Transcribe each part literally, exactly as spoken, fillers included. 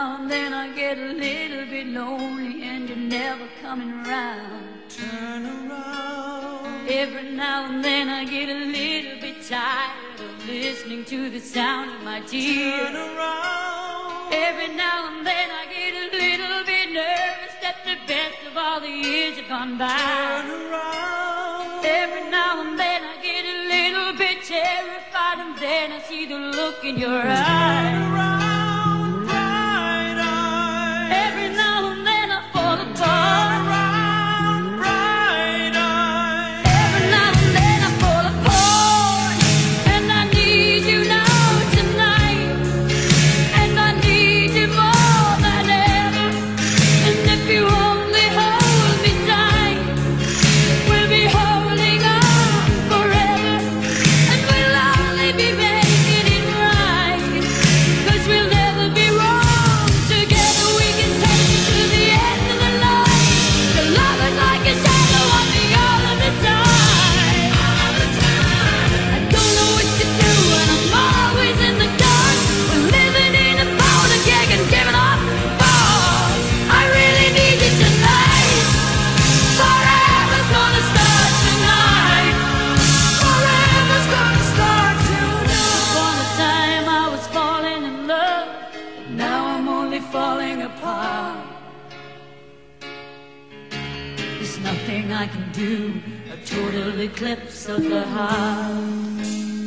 now and then I get a little bit lonely and you're never coming around. Turn around. Every now and then I get a little bit tired of listening to the sound of my tears. Turn around. Every now and then I get a little bit nervous that the best of all the years have gone by. Turn around. Every now and then I get a little bit terrified, and then I see the look in your Turn eyes. around, bright eyes. Every now and then I fall Turn apart. around, bright eyes. Every now and then I fall apart, and I need you now tonight, and I need you more than ever. And if you only hold me tight, we'll be holding on forever, and we'll only be making it right, 'cause we'll never be wrong. Together we can take it to the end of the line. Your love is like a shadow on me all of the time. I don't know what to do and I'm always in the dark. We're living in a powder keg and giving off balls. I really need you tonight. Forever's gonna start tonight. Forever's gonna start tonight. Upon a time I was falling in love, but now I'm only falling apart. There's nothing I can do, a total eclipse of the heart.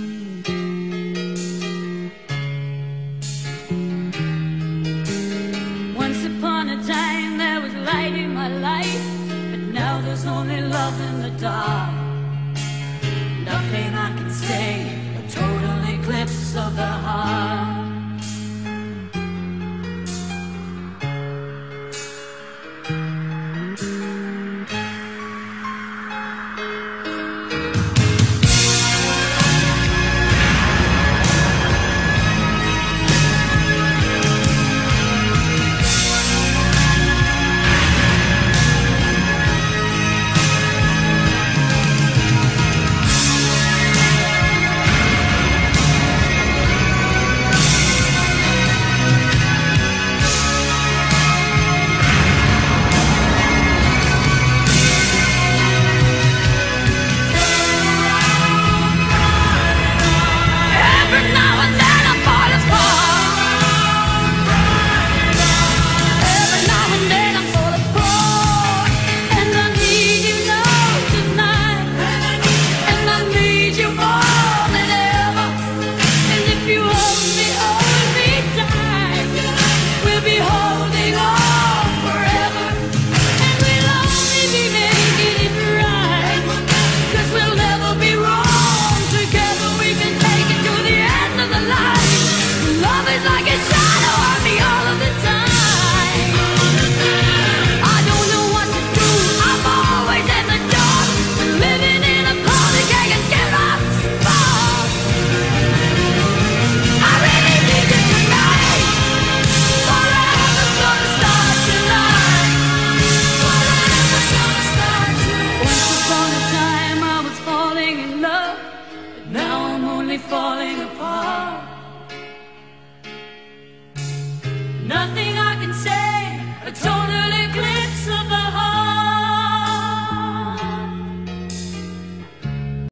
Once upon a time there was light in my life, but now there's only love in the dark. Nothing I can say